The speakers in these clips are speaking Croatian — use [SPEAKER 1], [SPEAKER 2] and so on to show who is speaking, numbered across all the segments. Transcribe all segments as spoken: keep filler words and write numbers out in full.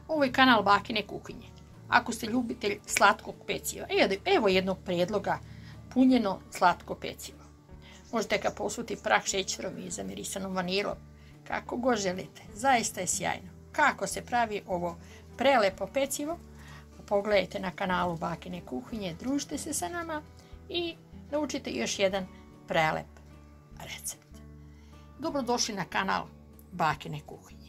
[SPEAKER 1] Ovo je kanal Bakine kuhinje. Ako ste ljubitelj slatkog peciva, evo jednog prijedloga, punjeno slatko pecivo. Možete ga posuti prah šećerom i zamirisanom vanilom. Kako god želite, zaista je sjajno. Kako se pravi ovo prelepo pecivo, pogledajte na kanalu Bakine kuhinje, družite se sa nama i naučite još jedan prelep recept. Dobrodošli na kanal Bakine kuhinje.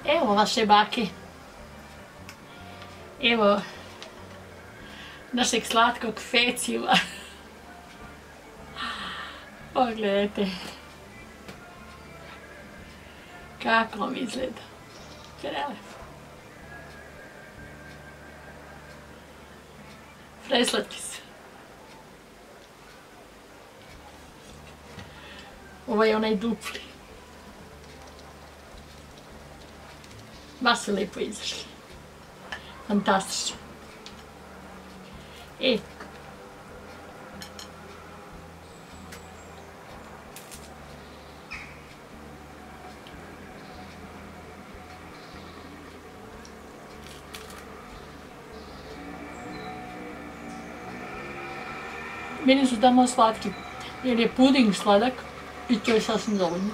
[SPEAKER 1] Evo vaše bake. Evo našeg slatkog peciva. Pogledajte. Kako vam izgleda. Prelepo. Preslatki su. Ovo je onaj dupli. Baš su lepo izašli. Fantastično. E. Meni su tamo slatki, jer je puding sladak i to je sasvim dovoljno.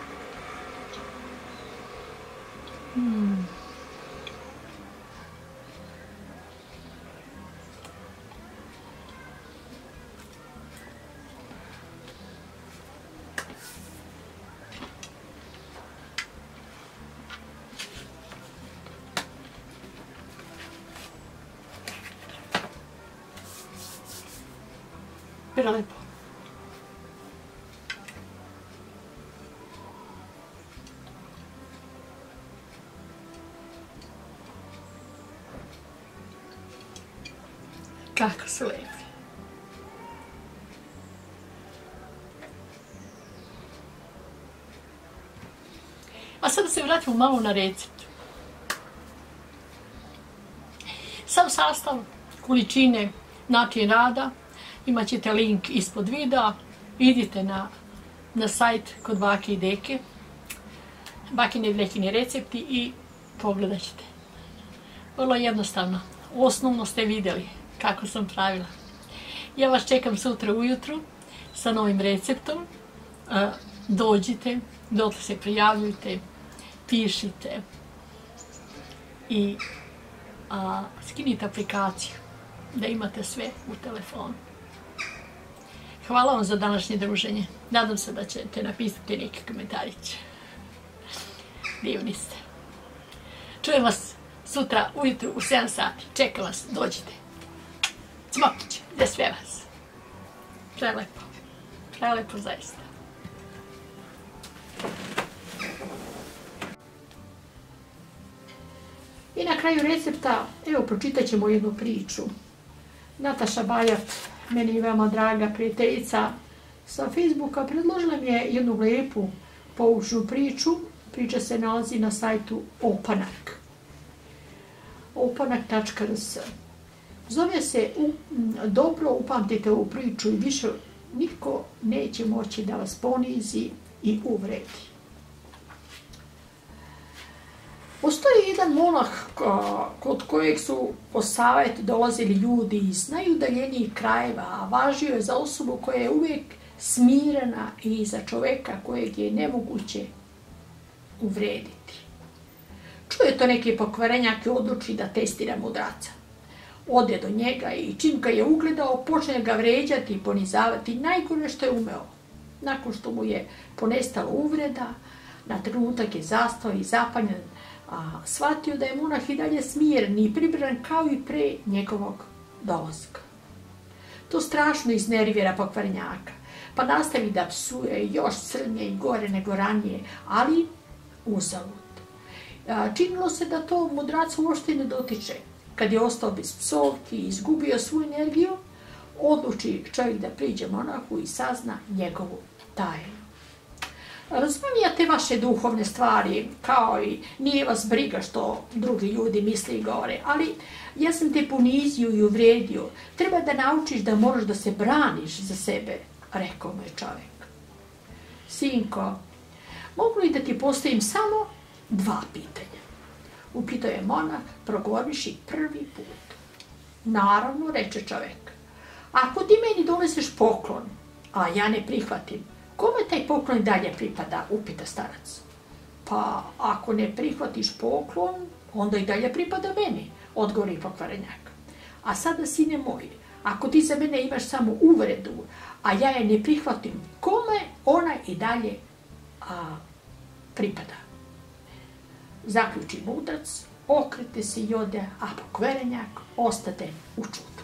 [SPEAKER 1] Mm. Prelepo. Kako su lepi. A sada se vratimo malo na recept. Sam sastav, količine, način rada, imat ćete link ispod videa, idite na, na sajt kod bake i deke, bakine i dekini recepti i pogledat ćete. Vrlo jednostavno, osnovno ste vidjeli kako sam pravila. Ja vas čekam sutra ujutru sa novim receptom, dođite, dotle se prijavljujte, pišite i a, skinite aplikaciju da imate sve u telefonu. Hvala vam za današnje druženje. Nadam se da ćete napisati neki komentarić. Divni ste. Čujem vas sutra ujutru u sedam sati. Čekam vas, dođite. Cmokić, za sve vas. Prelepo. Prelepo zaista. I na kraju recepta, evo, pročitat ćemo jednu priču. Nataša Bajat, meni je veoma draga prijateljica sa Facebooka, predložila mi je jednu lepu poučnu priču. Priča se nalazi na sajtu Opanak. opanak tačka r s. Zove se Dobro upamtite ovu priču i više niko neće moći da vas ponizi i uvredi. Postoji jedan monah kod kojeg su po savjet dolazili ljudi iz najudaljenijih krajeva, a važio je za osobu koja je uvijek smirena i za čoveka kojeg je nemoguće uvrediti. Čuje to neki pokvarenjak i odluči da testira mudraca. Ode do njega i čim ga je ugledao, počne ga vređati i ponizavati najgore što je umeo. Nakon što mu je ponestalo uvreda, na trenutak je zastao i zapanjen, a shvatio da je monah i dalje smiren i pribran kao i pre njegovog dolaska. To strašno iznervira pokvarenjaka, pa nastavi da psuje još crnje i gore nego ranije, ali uzalud. Činilo se da to mudraca uopšte ne dotiče. Kad je ostao bez psovki i izgubio svoju energiju, odluči čovjek da priđe monahu i sazna njegovu tajnu. Razumijem ja te vaše duhovne stvari, kao i nije vas briga što drugi ljudi misle i govore, ali ja sam te ponizio i uvredio. Treba da naučiš da moraš da se braniš za sebe, rekao mu je čovjek. Sinko, mogu li da ti postavim samo dva pitanja? Upitao je monah, progovoriši prvi put. Naravno, reče čovjek. Ako ti meni doneseš poklon, a ja ne prihvatim, kome taj poklon dalje pripada, upita starac. Pa, ako ne prihvatiš poklon, onda i dalje pripada meni, odgovori pokvarenjak. A sada, sine moj, ako ti za mene imaš samo uvredu, a ja je ne prihvatim, kome ona i dalje a, pripada? zaključi mudrac, okrete se i ode, a pokvarenjak ostade u čudu.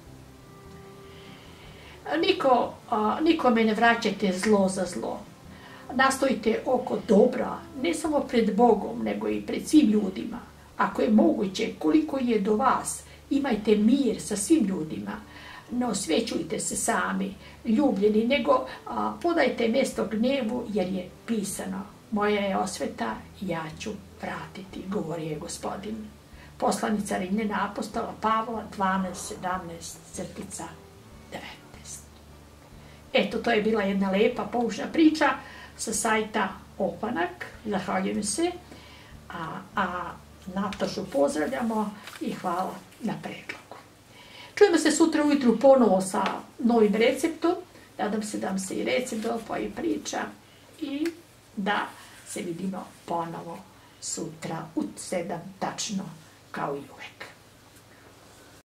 [SPEAKER 1] Niko, a, nikome ne vraćajte zlo za zlo. Nastojite oko dobra, ne samo pred Bogom, nego i pred svim ljudima. Ako je moguće, koliko je do vas, imajte mir sa svim ljudima. Ne osvećujte se sami, ljubljeni, nego a, podajte mjesto gnevu, jer je pisano: moja je osveta, ja ću vratiti, govori je Gospodin. Poslanica Rimljana apostola Pavla dvanaest sedamnaest devetnaest. Eto, to je bila jedna lepa, poučna priča sa sajta Opanak. Zahvaljujem se, a, a Natašu pozdravljamo i hvala na predlogu. Čujemo se sutra ujutru ponovo sa novim receptom. Nadam se da vam se i recept dopao i priča i da se vidimo ponovo sutra u sedam tačno kao i uvek.